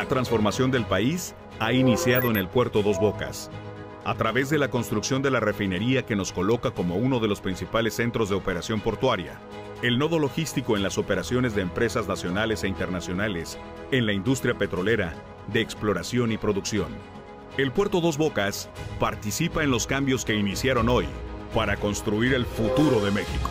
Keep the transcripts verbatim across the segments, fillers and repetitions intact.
La transformación del país ha iniciado en el Puerto Dos Bocas, a través de la construcción de la refinería que nos coloca como uno de los principales centros de operación portuaria, el nodo logístico en las operaciones de empresas nacionales e internacionales, en la industria petrolera, de exploración y producción. El Puerto Dos Bocas participa en los cambios que iniciaron hoy para construir el futuro de México.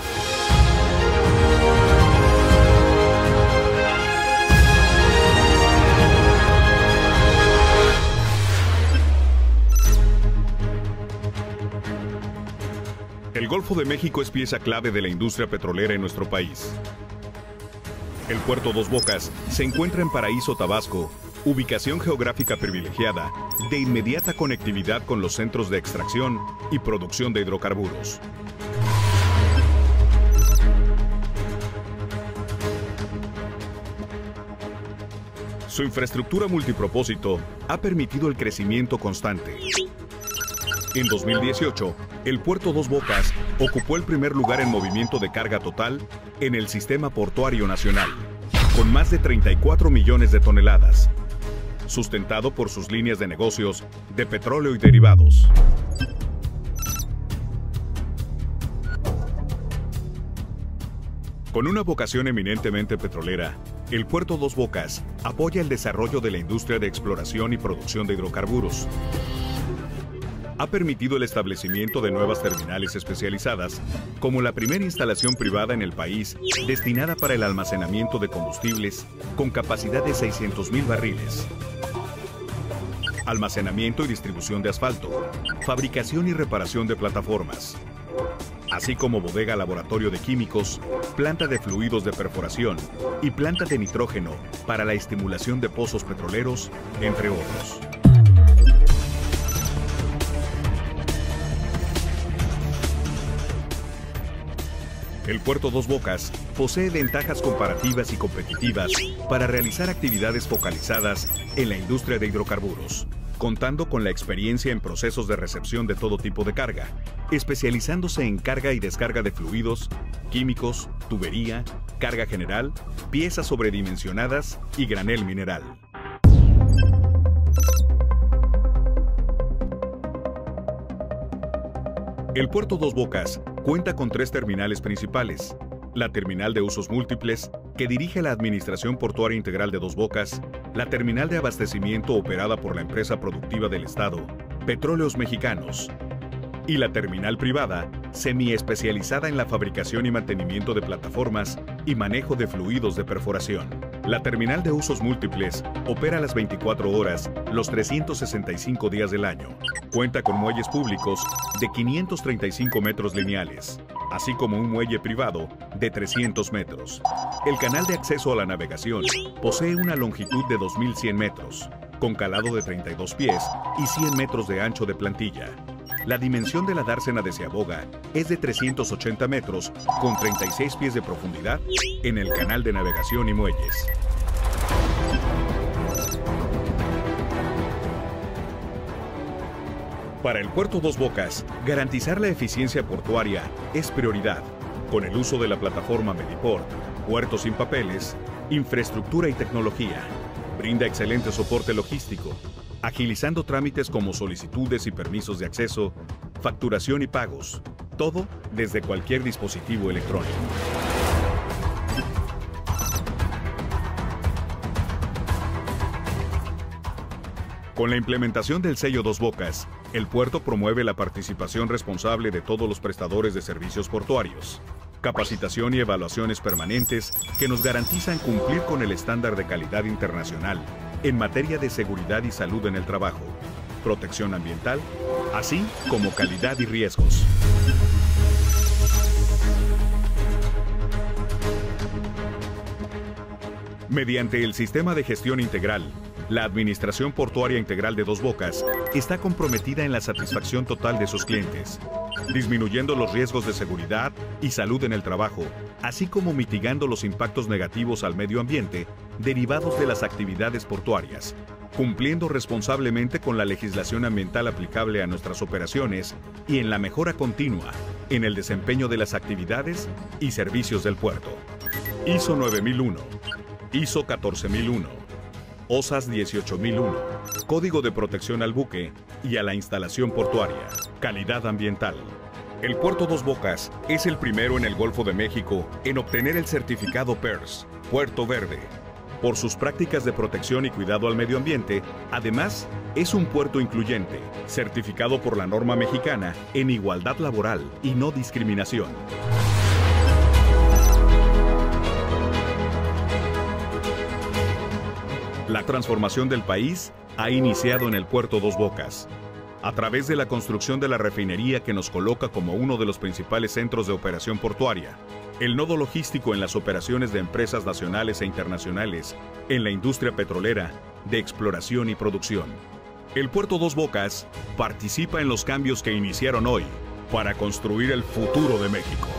El Golfo de México es pieza clave de la industria petrolera en nuestro país. El Puerto Dos Bocas se encuentra en Paraíso, Tabasco, ubicación geográfica privilegiada, de inmediata conectividad con los centros de extracción y producción de hidrocarburos. Su infraestructura multipropósito ha permitido el crecimiento constante. En dos mil dieciocho, el Puerto Dos Bocas ocupó el primer lugar en movimiento de carga total en el Sistema Portuario Nacional, con más de treinta y cuatro millones de toneladas, sustentado por sus líneas de negocios de petróleo y derivados. Con una vocación eminentemente petrolera, el Puerto Dos Bocas apoya el desarrollo de la industria de exploración y producción de hidrocarburos. Ha permitido el establecimiento de nuevas terminales especializadas, como la primera instalación privada en el país destinada para el almacenamiento de combustibles con capacidad de seiscientos mil barriles, almacenamiento y distribución de asfalto, fabricación y reparación de plataformas, así como bodega laboratorio de químicos, planta de fluidos de perforación y planta de nitrógeno para la estimulación de pozos petroleros, entre otros. El Puerto Dos Bocas posee ventajas comparativas y competitivas para realizar actividades focalizadas en la industria de hidrocarburos, contando con la experiencia en procesos de recepción de todo tipo de carga, especializándose en carga y descarga de fluidos, químicos, tubería, carga general, piezas sobredimensionadas y granel mineral. El Puerto Dos Bocas cuenta con tres terminales principales: la terminal de usos múltiples, que dirige la Administración Portuaria Integral de Dos Bocas, la terminal de abastecimiento operada por la empresa productiva del Estado, Petróleos Mexicanos, y la terminal privada, semi-especializada en la fabricación y mantenimiento de plataformas y manejo de fluidos de perforación. La terminal de usos múltiples opera las veinticuatro horas, los trescientos sesenta y cinco días del año. Cuenta con muelles públicos de quinientos treinta y cinco metros lineales, así como un muelle privado de trescientos metros. El canal de acceso a la navegación posee una longitud de dos mil cien metros, con calado de treinta y dos pies y cien metros de ancho de plantilla. La dimensión de la dársena de Seaboga es de trescientos ochenta metros, con treinta y seis pies de profundidad en el canal de navegación y muelles. Para el Puerto Dos Bocas, garantizar la eficiencia portuaria es prioridad, con el uso de la plataforma Mediport, puertos sin papeles, infraestructura y tecnología. Brinda excelente soporte logístico, agilizando trámites como solicitudes y permisos de acceso, facturación y pagos, todo desde cualquier dispositivo electrónico. Con la implementación del sello Dos Bocas, el puerto promueve la participación responsable de todos los prestadores de servicios portuarios, capacitación y evaluaciones permanentes que nos garantizan cumplir con el estándar de calidad internacional en materia de seguridad y salud en el trabajo, protección ambiental, así como calidad y riesgos. Mediante el Sistema de Gestión Integral, la Administración Portuaria Integral de Dos Bocas está comprometida en la satisfacción total de sus clientes, disminuyendo los riesgos de seguridad y salud en el trabajo, así como mitigando los impactos negativos al medio ambiente derivados de las actividades portuarias, cumpliendo responsablemente con la legislación ambiental aplicable a nuestras operaciones y en la mejora continua en el desempeño de las actividades y servicios del puerto. I S O nueve mil uno, I S O catorce mil uno, O S A S dieciocho mil uno, Código de Protección al Buque y a la instalación portuaria, calidad ambiental. El Puerto Dos Bocas es el primero en el Golfo de México en obtener el certificado P E R S, Puerto Verde. Por sus prácticas de protección y cuidado al medio ambiente, además, es un puerto incluyente, certificado por la norma mexicana en igualdad laboral y no discriminación. La transformación del país ha iniciado en el Puerto Dos Bocas, a través de la construcción de la refinería que nos coloca como uno de los principales centros de operación portuaria, el nodo logístico en las operaciones de empresas nacionales e internacionales, en la industria petrolera, de exploración y producción. El Puerto Dos Bocas participa en los cambios que iniciaron hoy para construir el futuro de México.